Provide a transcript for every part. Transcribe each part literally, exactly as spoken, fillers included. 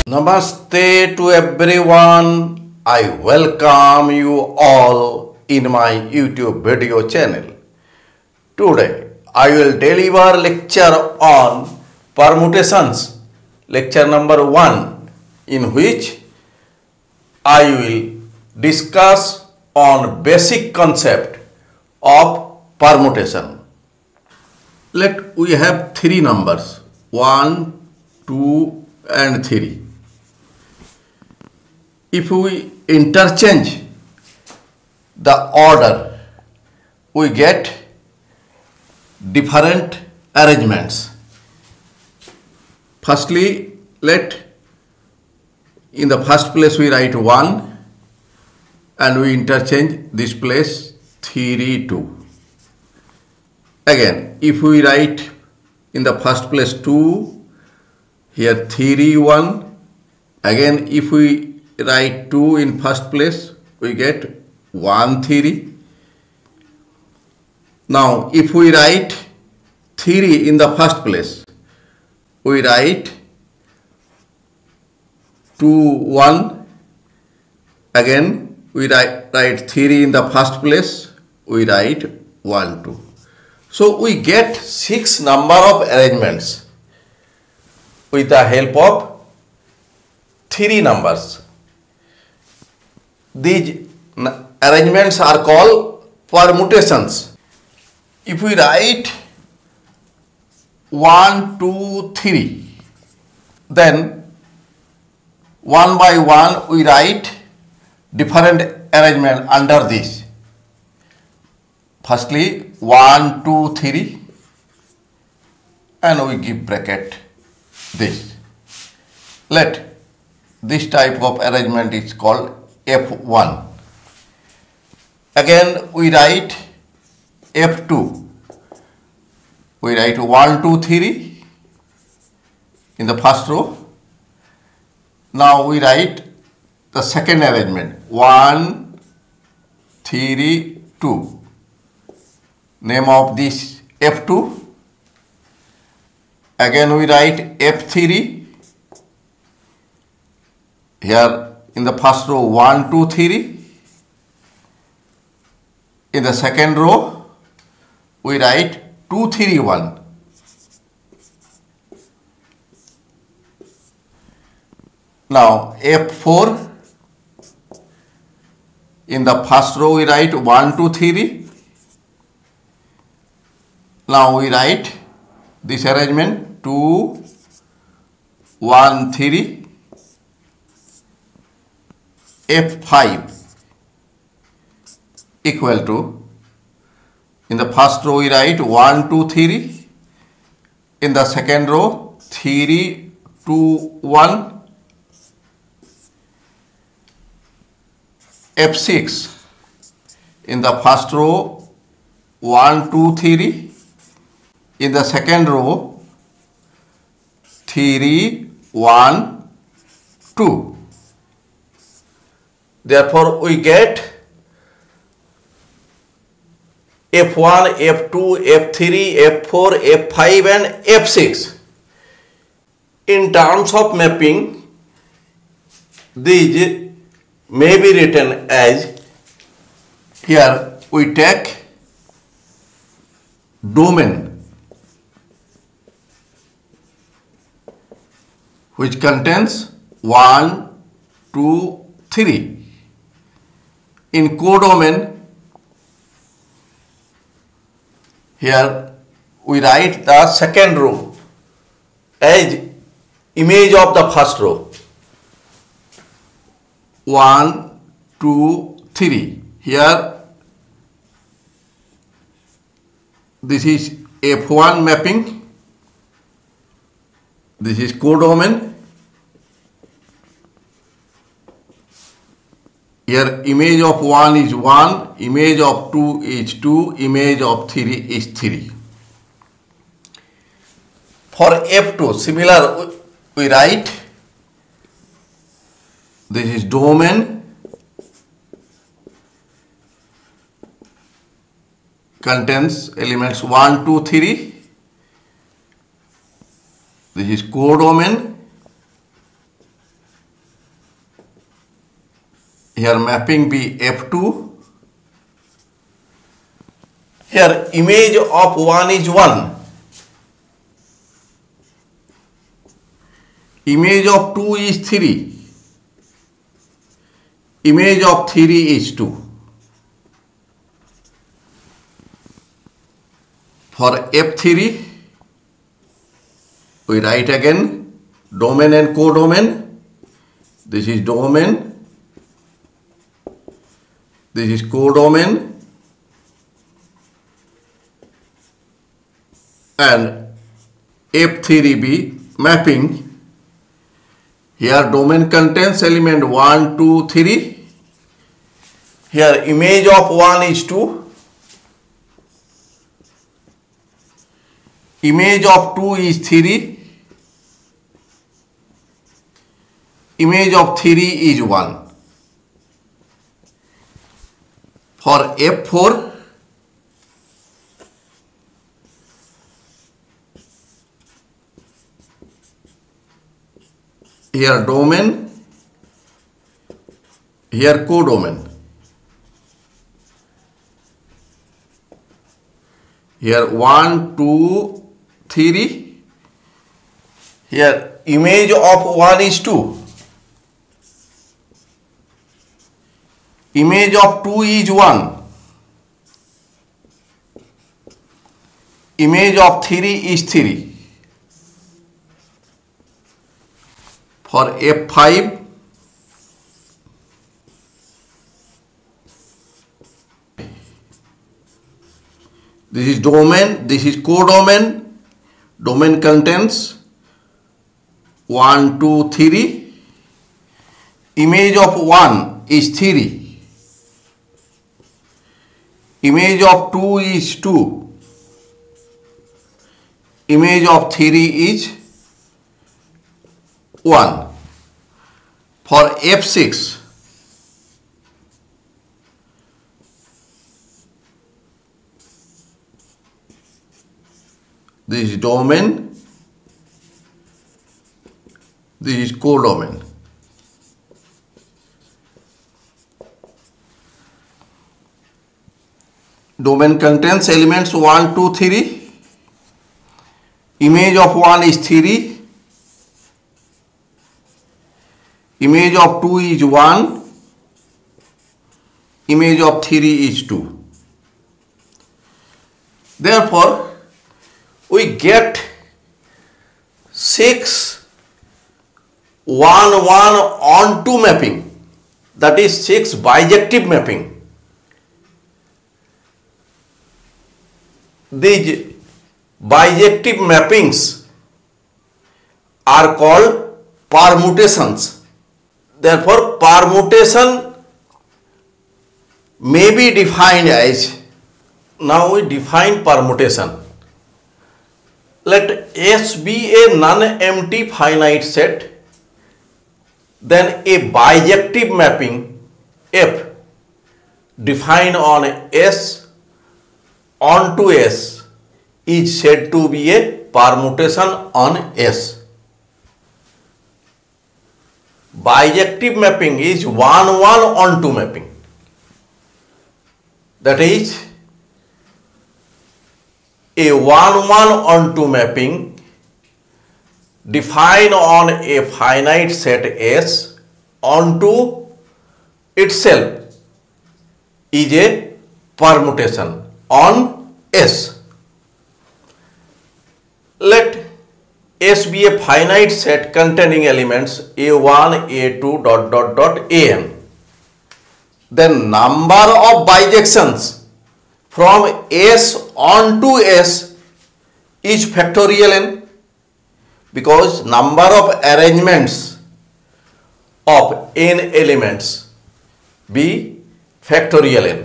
Namaste to everyone. I welcome you all in my YouTube video channel. Today I will deliver lecture on permutations, lecture number one, in which I will discuss on basic concept of permutation. Let we have three numbers, one, two and three. If we interchange the order, we get different arrangements. Firstly, let in the first place we write one and we interchange this place three, two. Again, if we write in the first place two, here three, one. Again, if we write two in first place, we get one, three. Now, if we write three in the first place, we write two, one. Again, we write, write three in the first place, we write one, two. So, we get six number of arrangements with the help of three numbers. These arrangements are called permutations. If we write one, two, three, then one by one we write different arrangement under this. Firstly, one, two, three, and we give bracket this. Let this type of arrangement is called F one. Again, we write F two. We write one, two, three in the first row. Now we write the second arrangement one, three, two. Name of this F two. Again, we write F three. Here in the first row one, two, three. In the second row we write two, three, one. Now F four. In the first row we write one, two, three. Now we write this arrangement two, one, three. F five equal to, in the first row we write one, two, three. In the second row three, two, one. F six. In the first row one, two, three. In the second row three, one, two. Therefore, we get F one, F two, F three, F four, F five and F six. In terms of mapping, these may be written as, here we take domain which contains one, two, three. In codomain, here we write the second row as image of the first row. one, two, three. Here this is F one mapping. This is codomain. Here image of one is one, image of two is two, image of three is three. For F two, similar we write, this is domain, contains elements one, two, three. This is codomain. Here mapping be F two. Here image of one is one. Image of two is three. Image of three is two. For F three, we write again domain and codomain. This is domain. This is codomain. And F three be mapping. Here domain contains element one, two, three. Here image of one is two. Image of two is three. Image of three is one. For F four, here domain, here codomain. Here one, two, three. Here image of one is two. Image of two is one. Image of three is three. For F five, this is domain, this is codomain. Domain contains one, two, three. Image of one is three. Image of two is two. Image of three is one. For F six, this is domain, this is codomain. Domain contains elements one, two, three. Image of one is three. Image of two is one. Image of three is two. Therefore, we get six one one on two mapping, that is six bijective mapping. These bijective mappings are called permutations. Therefore, permutation may be defined as, now we define permutation. Let S be a non-empty finite set, then a bijective mapping F defined on S onto S is said to be a permutation on S. Bijective mapping is one one on two mapping. That is, a one one on two mapping defined on a finite set S onto itself is a permutation on S. Let S be a finite set containing elements A one, A two, dot dot dot An. Then number of bijections from S onto S is factorial n, because number of arrangements of n elements be factorial n.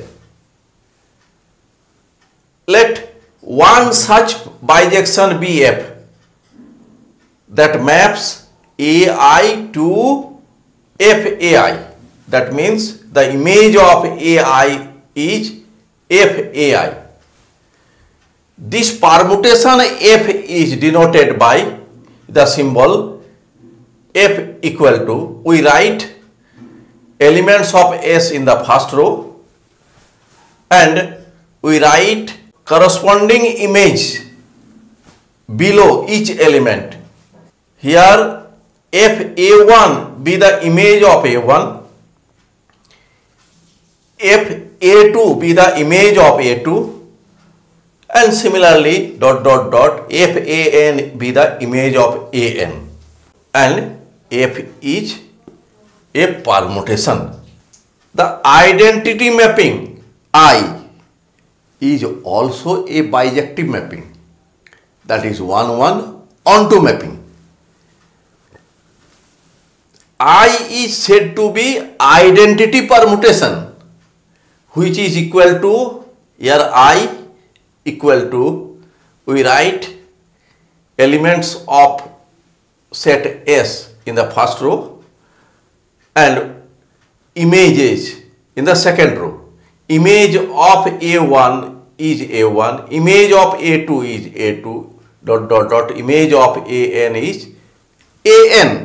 Let one such bijection be F that maps A I to F A I. That means the image of A I is F A I. This permutation F is denoted by the symbol F equal to, we write elements of S in the first row and we write corresponding image below each element. Here F A one be the image of A one, F A two be the image of A two, and similarly dot dot dot F A N be the image of A N, and F is a permutation. The identity mapping I is also a bijective mapping, that is one one onto mapping. I is said to be identity permutation, which is equal to, here I equal to, we write elements of set S in the first row and images in the second row. Image of A one is A one, image of A two is A two, dot dot dot, image of A N is A N.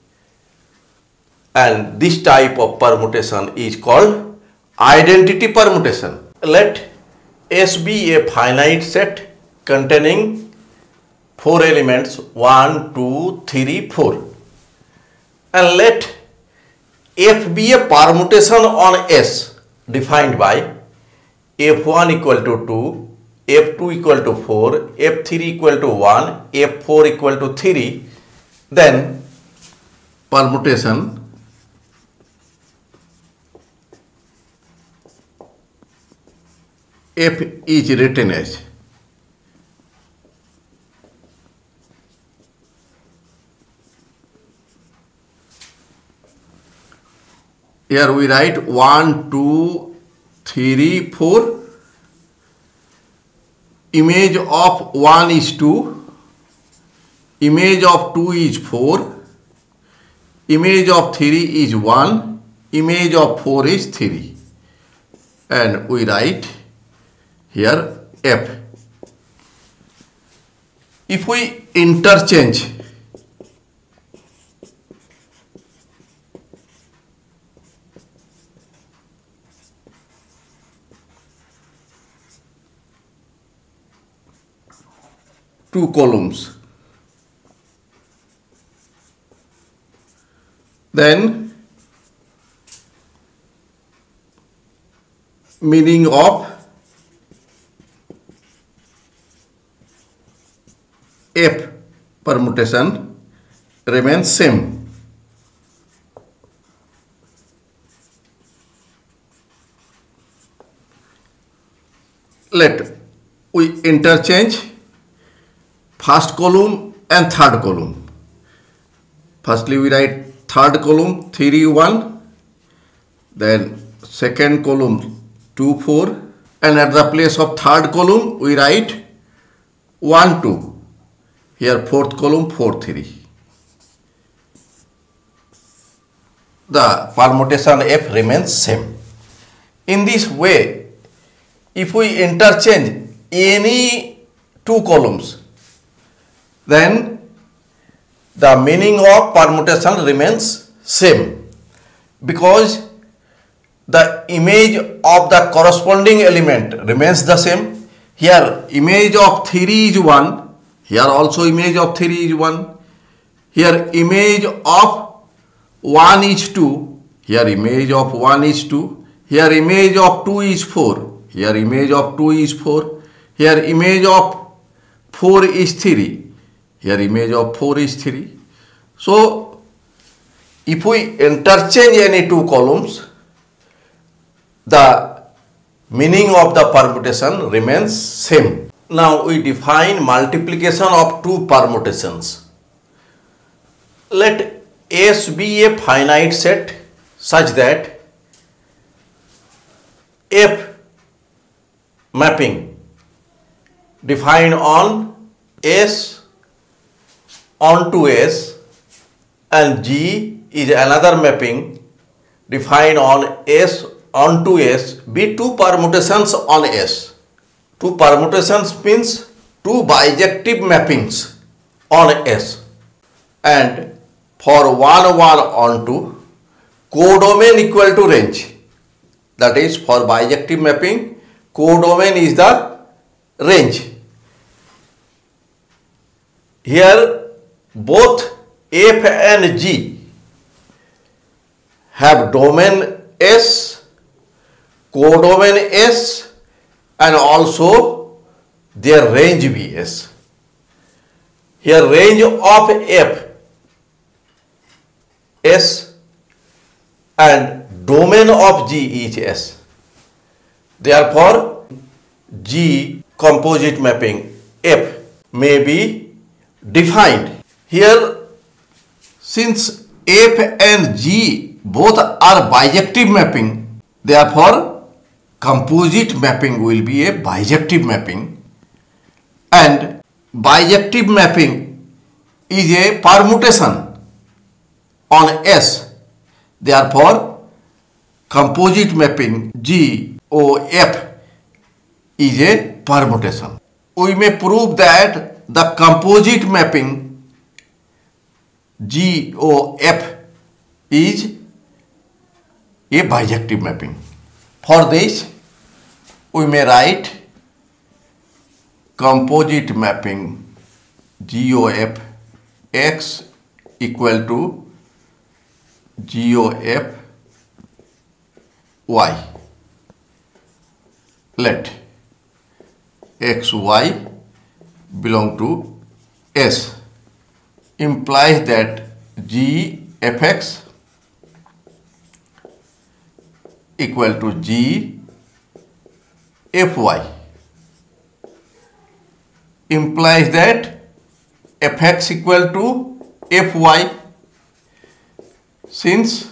And this type of permutation is called identity permutation. Let S be a finite set containing four elements one, two, three, four, and let F be a permutation on S defined by F one equal to two, F two equal to four, F three equal to one, F four equal to three. Then permutation F is written as here we write one, two, three, four. Image of one is two, image of two is four, image of three is one, image of four is three, and we write here F. If we interchange two columns, then meaning of F permutation remains same. Let we interchange first column and third column. Firstly we write third column three, one, then second column two, four, and at the place of third column we write one, two. Here fourth column four, three. The permutation F remains same. In this way, if we interchange any two columns, then the meaning of permutation remains same, because the image of the corresponding element remains the same. Here image of three is one, here also image of three is one, here image of one is two, here image of one is two, here image of two is four, here image of two is four, here image of four is three, here image of four is three. So if we interchange any two columns, the meaning of the permutation remains same. Now we define multiplication of two permutations. Let S be a finite set such that F mapping defined on S onto S and G is another mapping defined on S onto S be two permutations on S. Two permutations means two bijective mappings on S, and for one one onto codomain equal to range. That is, for bijective mapping, codomain is the range. Here both F and G have domain S, codomain S, and also their range V S. Here range of F, S, and domain of G is S. Therefore, G composite mapping F may be defined. Here, since F and G both are bijective mapping, therefore composite mapping will be a bijective mapping, and bijective mapping is a permutation on S. Therefore, composite mapping G O F is a permutation. We may prove that the composite mapping G O F is a bijective mapping. For this, we may write composite mapping G O F X equal to G O F Y. Let X Y belong to S. Implies that G F X equal to G F Y. Implies that F X equal to F Y, since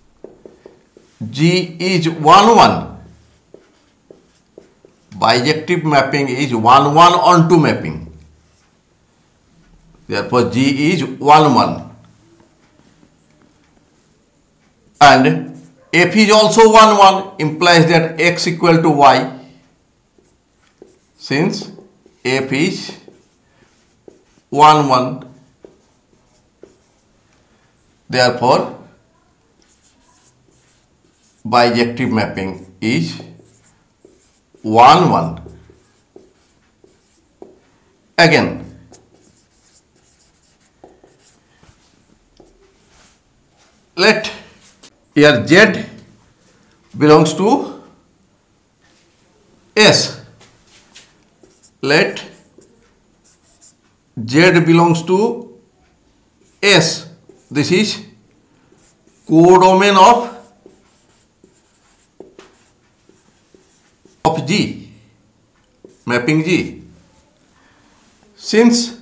G is one one. Bijective mapping is one one on two mapping. Therefore, G is one one. And F is also one one, implies that X equal to Y, since F is one one. Therefore, bijective mapping is one one. Again, let here Z belongs to S. Let Z belongs to S. This is codomain of of G, mapping G. Since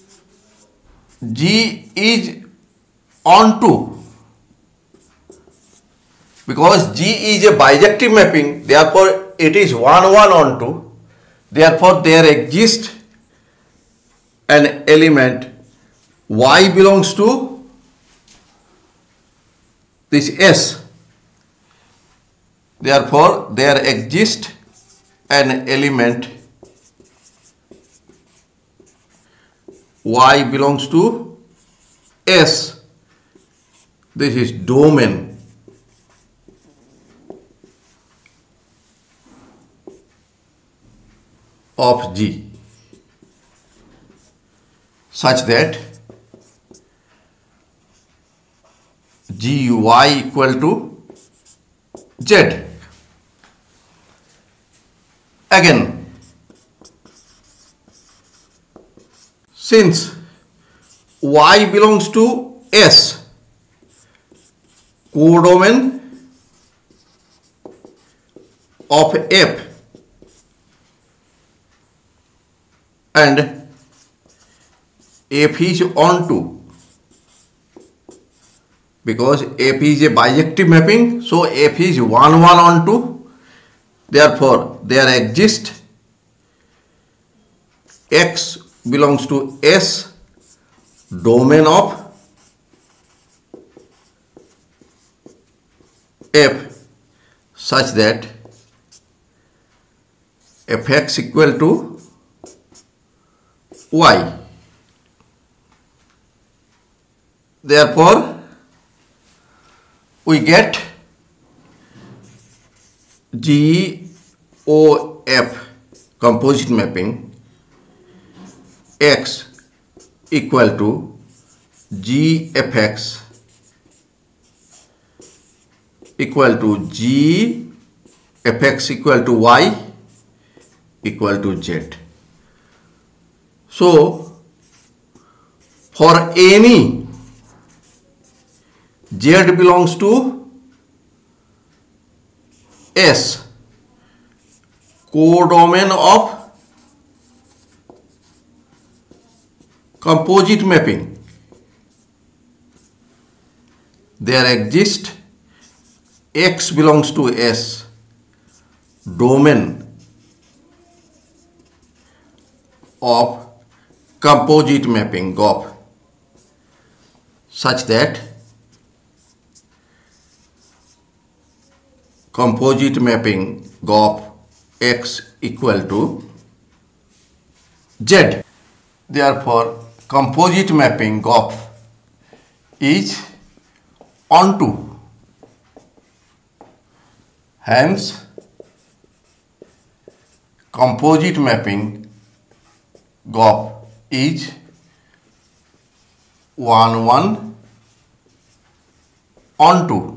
G is on two, because G is a bijective mapping, therefore it is one one on two. Therefore, there exists an element Y belongs to this S. Therefore, there exists an element Y belongs to S. This is domain of G, such that G Y equal to Z. Again, since Y belongs to S, codomain of F, and F is on two, because F is a bijective mapping, so F is one one on two. Therefore, there exists X belongs to S, domain of F, such that F X equal to Y. Therefore, we get G O F composite mapping X equal to G F X equal to G F X equal to Y equal to Z. So for any Z belongs to S, codomain of composite mapping, there exists X belongs to S, domain of composite mapping G O F, such that composite mapping G O F X equal to Z. Therefore, composite mapping G O F is onto. Hence, composite mapping G O F is one one onto.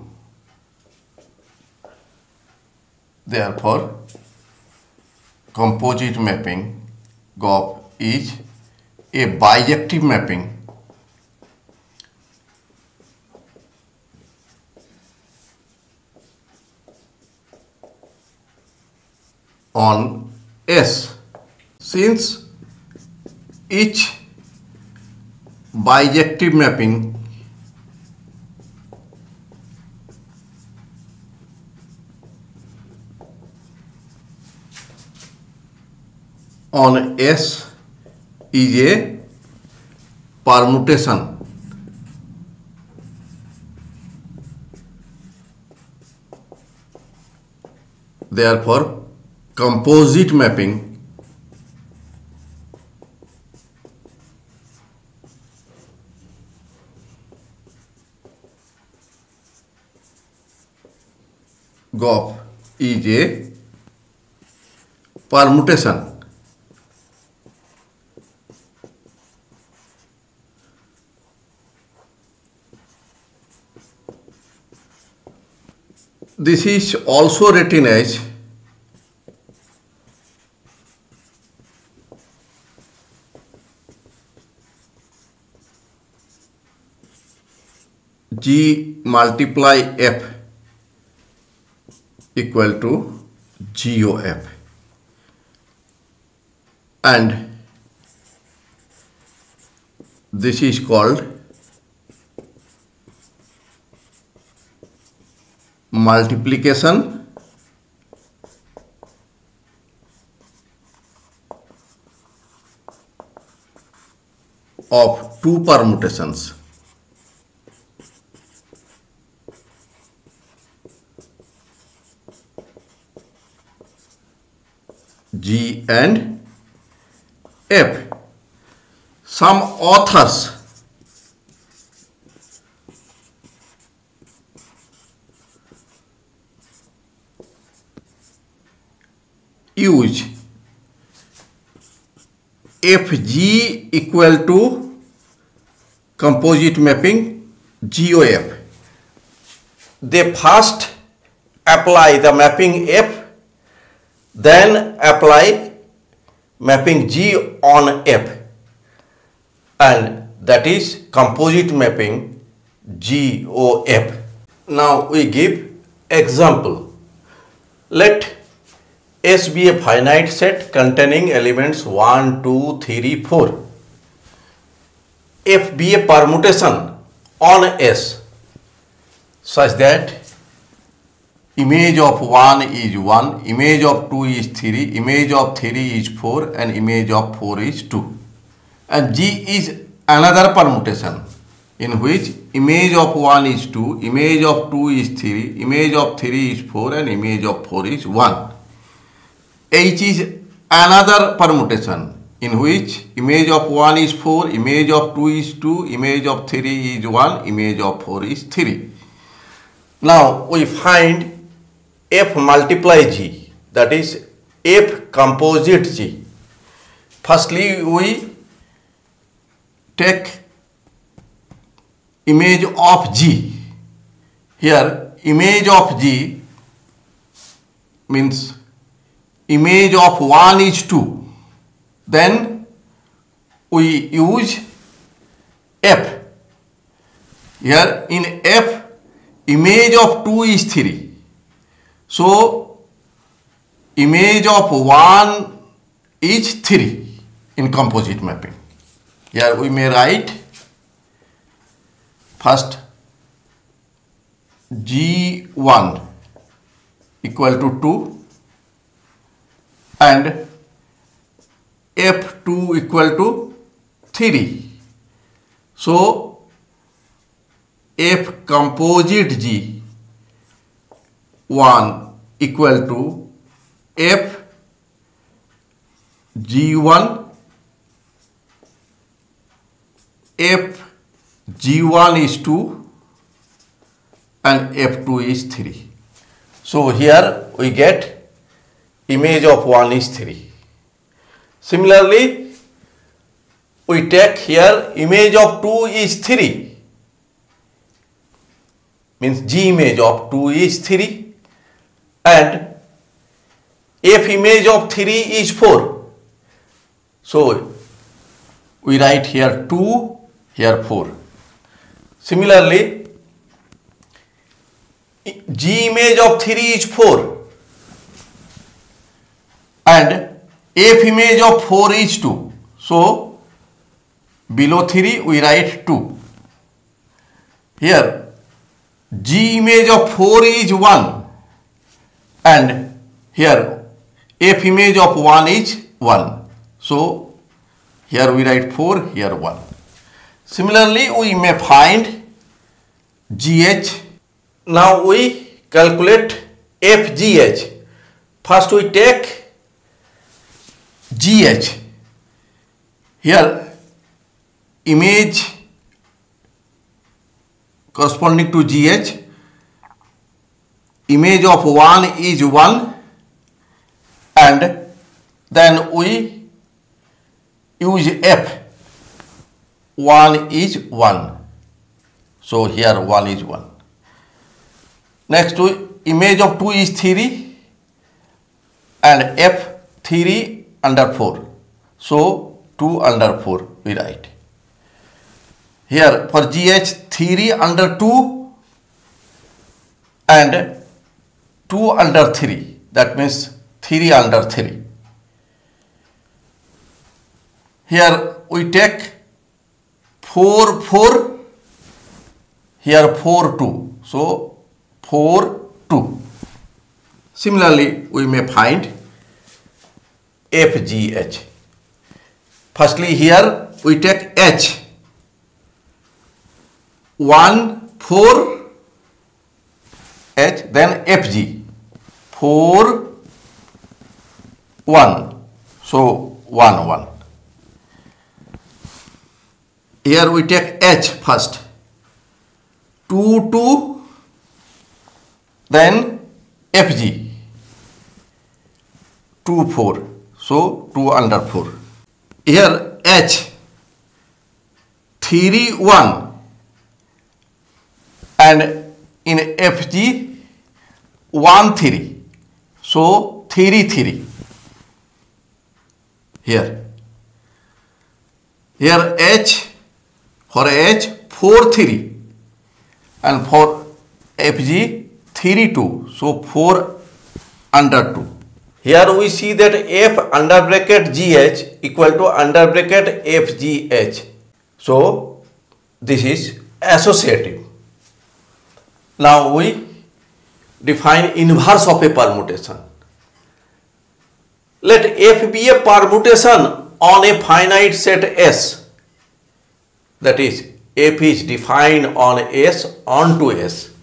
Therefore, composite mapping G O F is a bijective mapping on S. Since each bijective mapping on S is a permutation, therefore composite mapping G O F is a permutation. This is also written as G multiply F equal to G O F, and this is called multiplication of two permutations, G and F. Some authors use F G equal to composite mapping G O F. They first apply the mapping F, then apply mapping G on F, and that is composite mapping G O F. Now we give example. Let S be a finite set containing elements one, two, three, four. F be a permutation on S such that image of one is one, image of two is three, image of three is four, and image of four is two. And G is another permutation in which image of one is two, image of two is three, image of three is four, and image of four is one. H is another permutation in which image of one is four, image of two is two, image of three is one, image of four is three. Now we find F multiply G, that is F composite G. Firstly, we take image of G. Here image of G means image of one is two. Then we use F. Here in F, image of two is three. So image of one is three in composite mapping. Here we may write first G one equal to two and F two equal to three. So F composite G one equal to F G one, F G one is two and F two is three. So here we get image of one is three. Similarly, we take here image of two is three. Means G image of two is three and F image of three is four. So we write here two, here four. Similarly, G image of three is four and F image of four is two. So below three we write two. Here G image of four is one and here F image of one is one. So here we write four, here one. Similarly, we may find G H. Now we calculate F G H. First we take G H. Here image corresponding to G H, image of one is one and then we use F, one is one. So here one is one. Next we image of two is three and F three under four. So two under four we write. Here for G H three under two and two under three, that means three under three. Here we take four, four, here four, two. So four, two. Similarly, we may find F G H. Firstly, here we take H. one, four, H, then F G, four, one, so one, one. Here we take H first, two, two, then F G, two, four, so two under four. Here H, three, one. And in F G, one, three. So three, three. Here. Here H, for H, four, three. And for F G, three, two. So four under two. Here we see that F under bracket G H equal to under bracket F G H. So this is associative. Now we define inverse of a permutation. Let F be a permutation on a finite set S. That is, F is defined on S onto S.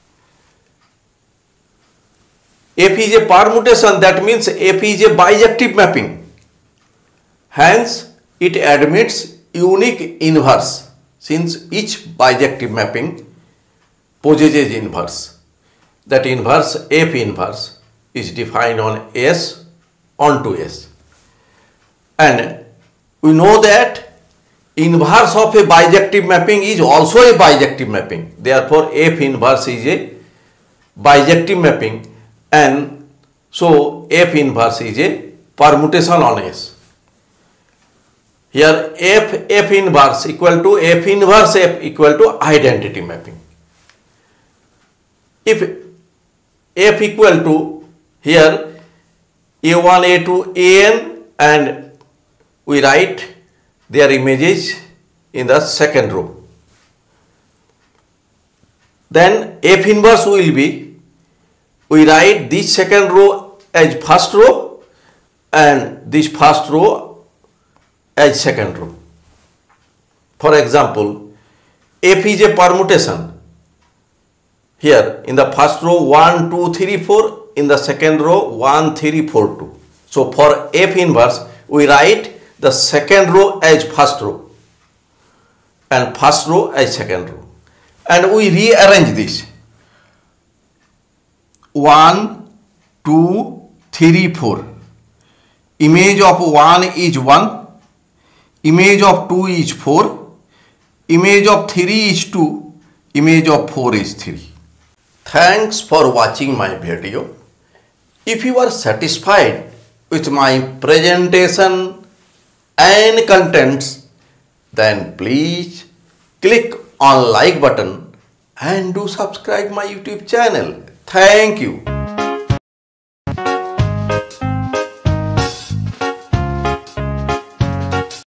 F is a permutation, that means F is a bijective mapping. Hence, it admits unique inverse since each bijective mapping possesses inverse. that inverse F inverse is defined on S onto S. And we know that inverse of a bijective mapping is also a bijective mapping. Therefore, F inverse is a bijective mapping, and so F inverse is a permutation on S. Here F, F inverse equal to F inverse F equal to identity mapping. If F equal to here A one, A two, A n, and we write their images in the second row. Then F inverse will be, we write this second row as first row and this first row as second row. For example, F is a permutation. Here in the first row one, two, three, four, in the second row one, three, four, two. So for F inverse we write the second row as first row and first row as second row, and we rearrange this one, two, three, four. Image of one is one, image of two is four, image of three is two, image of four is three. Thanks for watching my video. If you are satisfied with my presentation and contents, then please click on like button and do subscribe my YouTube channel. Thank you.